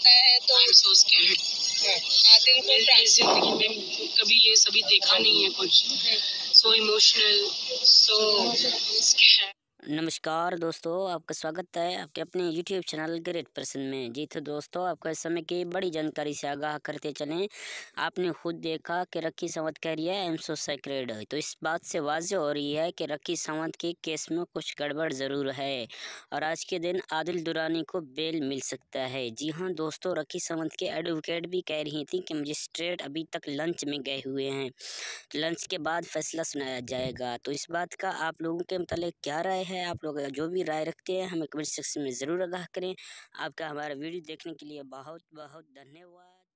होता है तो I'm so scared. आदिल को मेरी जिंदगी में कभी ये सभी देखा नहीं है कुछ। So emotional, so scared. नमस्कार दोस्तों, आपका स्वागत है आपके अपने YouTube चैनल ग्रेट पर्सन में। जी तो दोस्तों, आपको इस समय की बड़ी जानकारी से आगाह करते चलें। आपने खुद देखा कि रखी सावंत कह रही है आई एम सो सेक्रेड, तो इस बात से वाज़ेह हो रही है कि रखी सावंत के केस में कुछ गड़बड़ ज़रूर है और आज के दिन आदिल दुरानी को बेल मिल सकता है। जी हाँ दोस्तों, रखी सावंत के एडवोकेट भी कह रही थी कि मजिस्ट्रेट अभी तक लंच में गए हुए हैं, लंच के बाद फैसला सुनाया जाएगा। तो इस बात का आप लोगों के मतलब क्या राय है? आप लोग जो भी राय रखते हैं हमें कमेंट सेक्शन में ज़रूर आगाह करें। आपका हमारा वीडियो देखने के लिए बहुत बहुत धन्यवाद।